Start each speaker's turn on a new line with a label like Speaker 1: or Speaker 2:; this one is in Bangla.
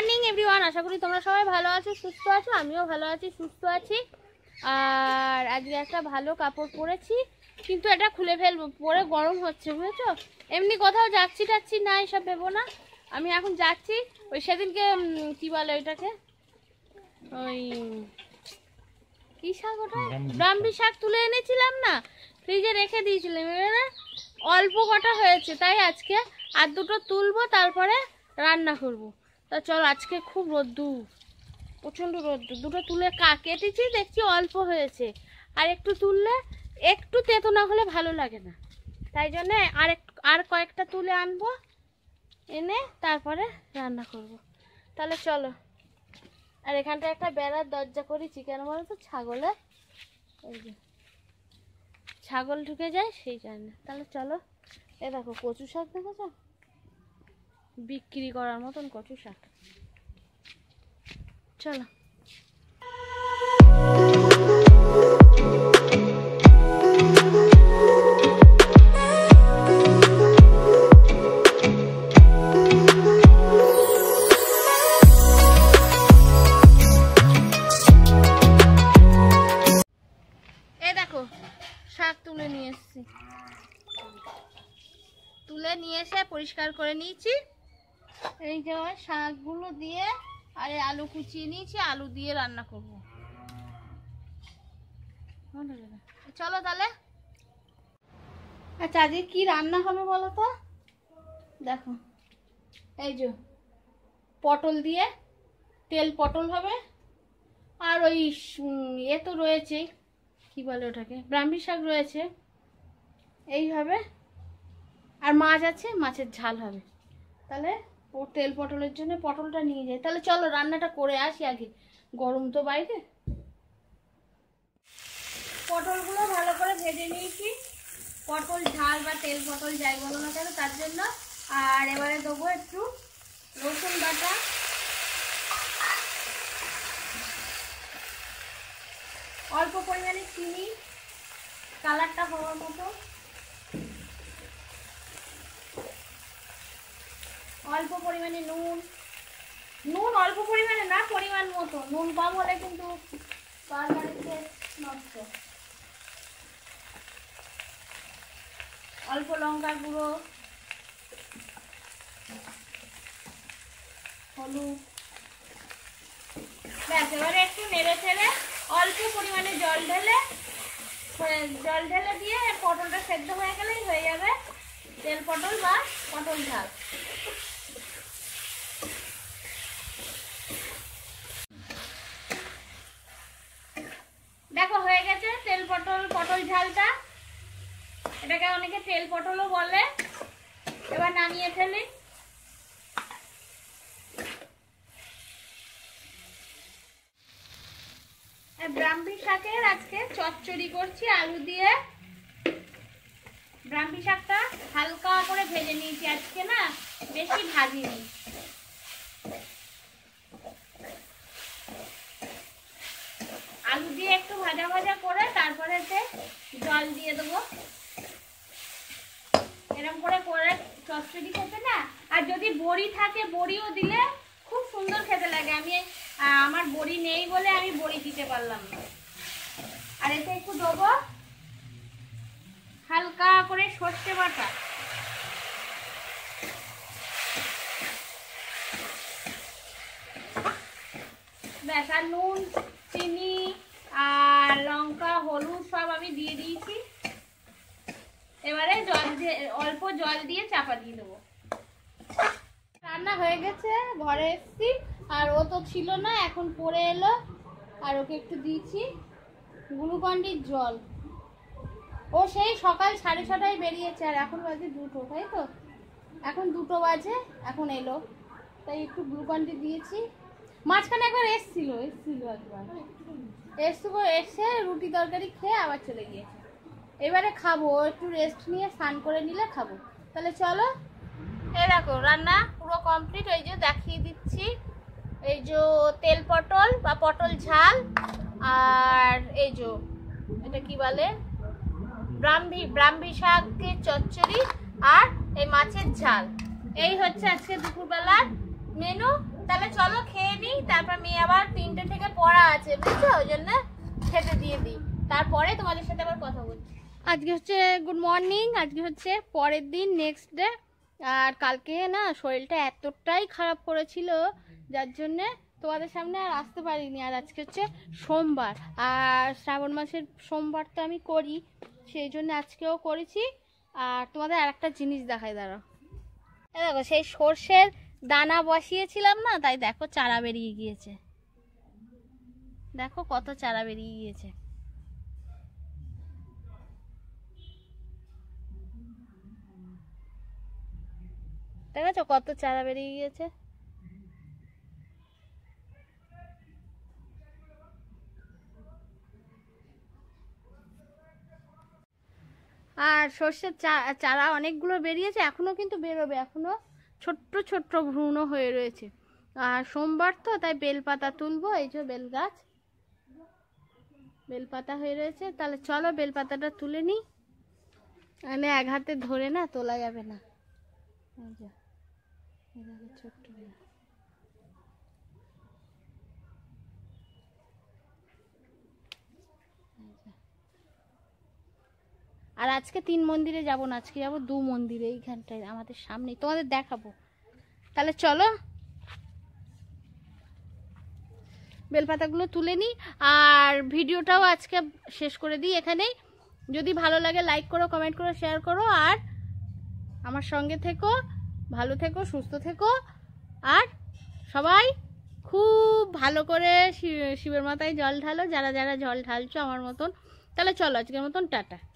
Speaker 1: মর্নিং এভরিওয়ান, আশা করি তোমরা সবাই ভালো আছো, সুস্থ আছো। আমিও ভালো আছি, সুস্থ আছি। আর আজকে একটা ভালো কাপড় পরেছি, কিন্তু এটা খুলে ফেলবো, পরে গরম হচ্ছে, বুঝেছো। এমনি কোথাও যাচ্ছি টাচ্ছি না, এসব ভেবো না। আমি এখন যাচ্ছি ওই সেদিনকে কি বলে ওইটাকে, ওই কি শাক, ওটা ব্রাহ্মী শাক তুলে এনেছিলাম না, ফ্রিজে রেখে দিয়েছিলাম। এবারে অল্প কটা হয়েছে, তাই আজকে আর দুটো তুলবো, তারপরে রান্না করব। তা চল, আজকে খুব রোদ্দুর, প্রচণ্ড রোদ্দুর। দুটো তুলে কেটেছি, দেখছি অল্প হয়েছে, আর একটু তুললে একটু তেতো না হলে ভালো লাগে না। তাই জন্যে আর কয়েকটা তুলে আনবো, এনে তারপরে রান্না করব। তাহলে চলো। আর এখানটা একটা বেড়ার দরজা করেছি, কেন বলো তো, ছাগলের, এই যে ছাগল ঢুকে যায় সেই জন্য। তাহলে চলো। এ দেখো কচু শাক, দেখেছো, বিক্রি করার মতন কচু শাক। চলো। শাক তুলে নিয়ে এসেছি, তুলে নিয়ে এসে পরিষ্কার করে নিয়েছি। এই যে শাকগুলো দিয়ে, আর আলু কুচিয়ে নিয়েছি, আলু দিয়ে রান্না করব। চলো তাহলে। আচ্ছা, আজকে কি রান্না হবে বলো তো? দেখো, এই যে পটল দিয়ে, তেল পটল হবে, আর ওই এ তো রয়েছে, কি বলে ওটাকে, ব্রাহ্মী শাক রয়েছে, এই হবে। আর মাছ আছে, মাছের ঝাল হবে। তাহলে ও তেল পটলের জন্য পটলটা নিয়ে যাই। তাহলে চলো রান্নাটা করে আসি আগে, গরম তো বাইরে। পটলগুলো ভালো করে ভেজে নিয়েছি, পটল ঝাল বা তেল পটল যাই বলো না কেন, তার জন্য। আর এবারে দেবো একটু রসুন বাটা, অল্প পরিমাণে চিনি, কালারটা হওয়ার মতো, অল্প পরিমাণে নুন, অল্প পরিমাণে না, পরিমাণ মতো। নুন কম হলে কিন্তু তরকারিতে নষ্ট। অল্প লঙ্কার গুঁড়ো, হলুদ, ব্যাস। এবারে একটু নেড়ে ছেড়ে অল্প পরিমাণে জল ঢেলে দিয়ে পটলটা সেদ্ধ হয়ে গেলেই হয়ে যাবে তেল পটল বা পটল ঝাল। দেখো হয়ে গেছে তেল পটল ঝালটা। এটাকে অনেকে তেল পটলও বলে। এবার নামিয়ে ফেলি। ব্রাহ্মী শাকের আজকে চচ্চড়ি করছি আলু দিয়ে। ব্রাহ্মী শাকটা হালকা করে ভেজে নিয়েছি আজকে, না বেশি ভাজিনি। আলু দিয়ে একটু ভাজা ভাজা করে তারপরে জল দিয়ে দেবো। এরকম করে চচ্চড়ি খেতে না, আর যদি বড়ি থাকে বড়িও দিলে খুব সুন্দর খেতে লাগে। আমার বড়ি নেই বলে আমি বড়ি দিতে পারলাম না। আর এতে একটু দেবো হালকা করে সর্ষে বাটা, ব্যাস। আর নুন, চিনি আর লঙ্কা, হলুদ সব আমি দিয়ে দিয়েছি। এবারে অল্প জল দিয়ে চাপা দিয়ে দেবো। রান্না হয়ে গেছে, ঘরে এসছি, আর ও তো ছিল না, এখন পড়ে এলো। আর ওকে একটু দিয়েছি গ্লুকন্ডির জল। ও সেই সকাল 6:30টায় বেরিয়েছে, আর এখন বাজে 2টো, তাই তো? এখন 2টো বাজে, এখন এলো, তাই একটু গ্লুকন্ডি দিয়েছি। মাঝখানে একবার এসছিল একবার এসে রুটি তরকারি খেয়ে আবার চলে গিয়েছে। এবারে খাবো, একটু রেস্ট নিয়ে স্নান করে নিলে খাবো। তাহলে চলো। এই দেখো রান্না পুরো কমপ্লিট। এই যে দেখিয়ে দিচ্ছি, এই যে তেল পটল বা পটল ঝাল, আর এই যে এটা কি বলে, ব্রাহ্মী শাকের চচ্চড়ি, আর এই মাছের ঝাল। এই হচ্ছে আজকে দুপুরবেলার মেনু। তাহলে চলো খেয়ে নিই, তারপর মেয়ে আবার 3টে থেকে পড়া আছে বুঝছো, ওই জন্য খেতে দিয়ে দিই, তারপরে তোমাদের সাথে আবার কথা বলছি। আজকে হচ্ছে গুড মর্নিং, আজকে হচ্ছে পরের দিন, নেক্সট ডে। আর কালকে না শরীরটা এতটাই খারাপ করেছিল যার জন্যে তোমাদের সামনে আর আসতে পারিনি। আর আজকে হচ্ছে সোমবার, আর শ্রাবণ মাসের সোমবার তো আমি করি, সেই জন্য আজকেও করেছি। আর তোমাদের আর একটা জিনিস দেখাই, দাঁড়াও। দেখো সেই সর্ষের দানা বসিয়েছিলাম না, তাই দেখো চারা বেরিয়ে গিয়েছে, দেখো কত চারা বেরিয়ে গিয়েছে। দেখেছো কত চারা বেরিয়ে গিয়েছে। আর সর্ষের চারা অনেকগুলো বেরিয়েছে, এখনো কিন্তু বেরোবে, এখনো ছোট্ট ছোট্ট ভ্রূণ হয়ে রয়েছে। আর সোমবার তো তাই বেলপাতা তুলবো, এই যে বেল গাছ, বেলপাতা হয়ে রয়েছে। তাহলে চলো বেলপাতাটা তুলে নিই, মানে এক হাতে ধরে না তোলা যাবে না। ছোট্ট আর আজকে 3 মন্দিরে যাব না, আজকে যাবো 2 মন্দিরে, এইখানটায় আমাদের সামনে, তোমাদের দেখাবো। তাহলে চলো বেলপাতাগুলো তুলে নিই, আর ভিডিওটাও আজকে শেষ করে দিই এখানেই। যদি ভালো লাগে লাইক করো, কমেন্ট করো, শেয়ার করো, আর আমার সঙ্গে থেকো, ভালো থেকো, সুস্থ থেকো, আর সবাই খুব ভালো করে শিবের মাথায় জল ঢালো, যারা যারা জল ঢালছো আমার মতন। তাহলে চলো আজকের মতন টাটা।